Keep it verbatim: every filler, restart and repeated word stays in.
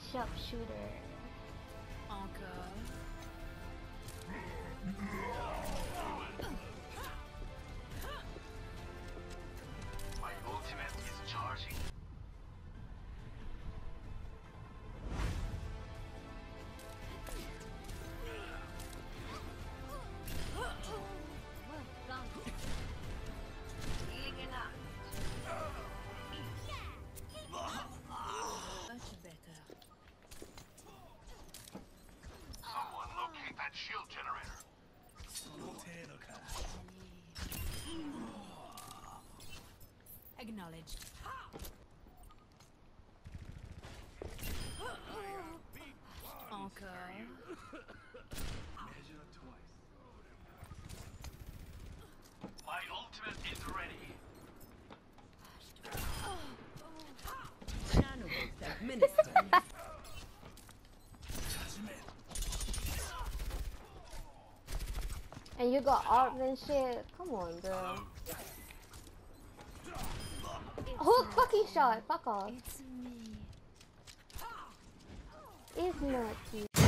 Sharpshooter. Encore. My ultimate is charging. Much better. Someone locate that shield generator. Acknowledged. Encore. My ultimate is ready. Channels administered. And you got art and shit. Come on, bro. Who fucking shot? Fuck off. It's me. It's not you.